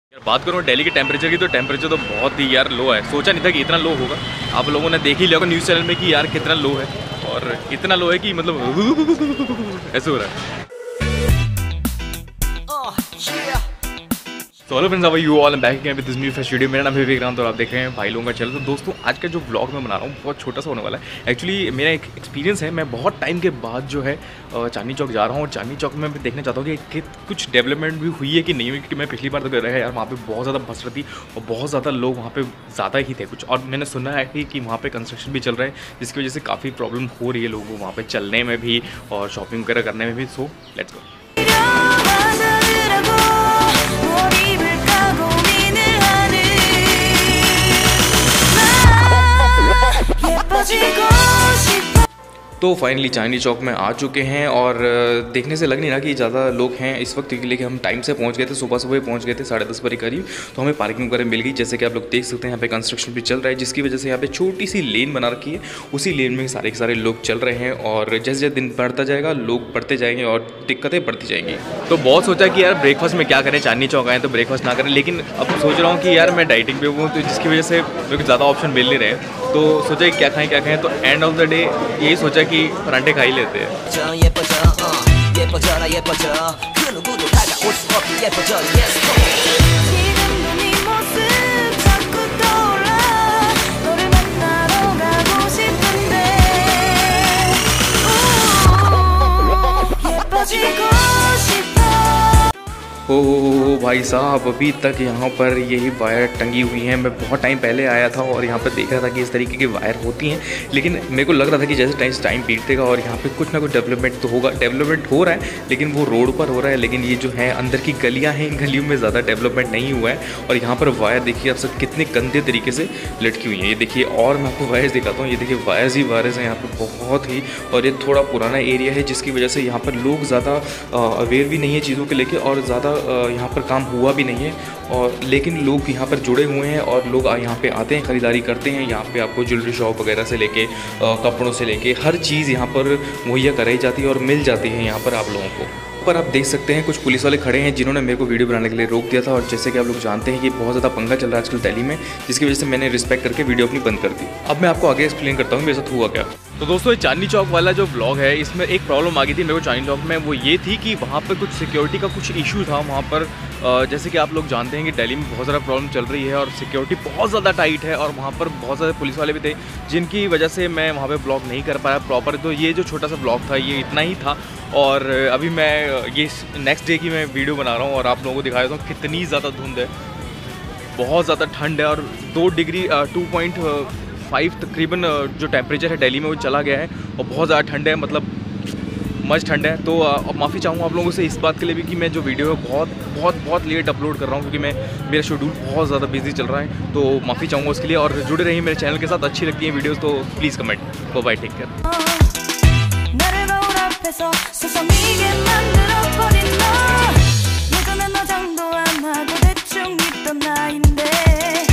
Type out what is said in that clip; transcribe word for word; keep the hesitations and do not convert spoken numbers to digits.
यार बात करूँ दिल्ली के टेम्परेचर की, तो टेम्परेचर तो बहुत ही यार लो है। सोचा नहीं था कि इतना लो होगा। आप लोगों ने देख ही लिया होगा न्यूज़ चैनल में कि यार कितना लो है, और इतना लो है कि मतलब ऐसे हो रहा है। तो hello friends, how are you all, am back again with this new fresh video. मेरा नाम है विक्रांत और आप देख रहे हैं भाई लोगों का चैनल। तो दोस्तों, आज का जो ब्लॉग मैं बना रहा हूँ बहुत छोटा सा होने वाला है। एक्चुअली मेरा एक एक्सपीरियंस है, मैं बहुत टाइम के बाद जो है चांदनी चौक जा रहा हूँ, और चांदनी चौक में मैं देखना चाहता हूँ कि कुछ डेवलपमेंट भी हुई है कि नहीं हुई। क्योंकि मैं पिछली बार तो गया यार, वहाँ पर बहुत ज़्यादा बस रही थी और बहुत ज़्यादा लोग वहाँ पर ज़्यादा ही थे कुछ। और मैंने सुना है कि, कि वहाँ पर कंस्ट्रक्शन भी चल रहा है, जिसकी वजह से काफ़ी प्रॉब्लम हो रही है लोगों को वहाँ पर चलने में भी और शॉपिंग वगैरह करने में भी। So let's go. तो फाइनली चांदनी चौक में आ चुके हैं, और देखने से लग नहीं रहा कि ज़्यादा लोग हैं इस वक्त, क्योंकि हम टाइम से पहुंच गए थे, सुबह सुबह पहुंच गए थे साढ़े दस बजे करीब। तो हमें पार्किंग वगैरह मिल गई। जैसे कि आप लोग देख सकते हैं, यहाँ पे कंस्ट्रक्शन भी चल रहा है, जिसकी वजह से यहाँ पे छोटी सी लेन बना रखी है। उसी लेन में सारे के सारे लोग चल रहे हैं, और जैसे जैसे दिन बढ़ता जाएगा लोग बढ़ते जाएंगे और दिक्कतें बढ़ती जाएंगी। तो बहुत सोचा कि यार ब्रेकफास्ट में क्या करें, चांदनी चौक आए तो ब्रेकफास्ट ना करें, लेकिन अब सोच रहा हूँ कि यार मैं डाइटिंग पे हूँ, तो जिसकी वजह से मेरे को ज़्यादा ऑप्शन मिल नहीं रहे। तो सोचा कि क्या खाएं क्या खाएं, तो एंड ऑफ द डे यही सोचा कि पराठे खा ही लेते हैं। हो हो हो भाई साहब, अभी तक यहाँ पर यही वायर टंगी हुई हैं। मैं बहुत टाइम पहले आया था और यहाँ पर देख रहा था कि इस तरीके की वायर होती हैं, लेकिन मेरे को लग रहा था कि जैसे टाइम टाइम बीतेगा और यहाँ पे कुछ ना कुछ डेवलपमेंट तो होगा। डेवलपमेंट हो रहा है, लेकिन वो रोड पर हो रहा है, लेकिन ये जो है अंदर की गलियाँ हैं, इन गलियों में ज़्यादा डेवलपमेंट नहीं हुआ है। और यहाँ पर वायर देखिए आप सब कितने गंदे तरीके से लटकी हुई हैं। ये देखिए, और मैं आपको वायर्स दिखाता हूँ। ये देखिए वायर्स ही वायर्स हैं यहाँ पर बहुत ही, और ये थोड़ा पुराना एरिया है, जिसकी वजह से यहाँ पर लोग ज़्यादा अवेयर भी नहीं है चीज़ों को लेकर, और ज़्यादा यहाँ पर काम हुआ भी नहीं है। और लेकिन लोग यहाँ पर जुड़े हुए हैं, और लोग यहाँ पे आते हैं, ख़रीदारी करते हैं। यहाँ पे आपको ज्वेलरी शॉप वगैरह से लेके कपड़ों से लेके हर चीज़ यहाँ पर मुहैया कराई जाती है और मिल जाती है यहाँ पर आप लोगों को। पर आप देख सकते हैं कुछ पुलिस वाले खड़े हैं, जिन्होंने मेरे को वीडियो बनाने के लिए रोक दिया था। और जैसे कि आप लोग जानते हैं कि बहुत ज़्यादा पंगा चल रहा है आजकल दिल्ली में, जिसकी वजह से मैंने रिस्पेक्ट करके वीडियो अपनी बंद कर दी। अब मैं आपको आगे एक्सप्लेन करता हूँ मेरे साथ हुआ क्या। तो दोस्तों, ये चांदनी चौक वाला जो ब्लॉग है, इसमें एक प्रॉब्लम आ गई थी मेरे को चांदनी चौक में। वो ये थी कि वहाँ पर कुछ सिक्योरिटी का कुछ इशू था वहाँ पर। जैसे कि आप लोग जानते हैं कि दिल्ली में बहुत ज़्यादा प्रॉब्लम चल रही है और सिक्योरिटी बहुत ज़्यादा टाइट है, और वहाँ पर बहुत ज़्यादा पुलिस वाले भी थे, जिनकी वजह से मैं वहाँ पे ब्लॉग नहीं कर पाया प्रॉपर। तो ये जो छोटा सा ब्लॉग था ये इतना ही था। और अभी मैं ये नेक्स्ट डे की मैं वीडियो बना रहा हूँ और आप लोगों को दिखा देता हूँ कितनी ज़्यादा धुंध है, बहुत ज़्यादा ठंड है, और दो डिग्री टू पॉइंट फाइव तकरीबन जो टेम्परेचर है दिल्ली में वो चला गया है, और बहुत ज़्यादा ठंड है, मतलब मच ठंड है। तो अब माफ़ी चाहूँगा आप लोगों से इस बात के लिए भी कि मैं जो वीडियो है बहुत बहुत बहुत लेट अपलोड कर रहा हूँ, क्योंकि मैं मेरा शेड्यूल बहुत ज़्यादा बिजी चल रहा है। तो माफ़ी चाहूँगा उसके लिए, और जुड़े रहिए मेरे चैनल के साथ। अच्छी लगती है वीडियोज़ तो please comment. Bye, take care.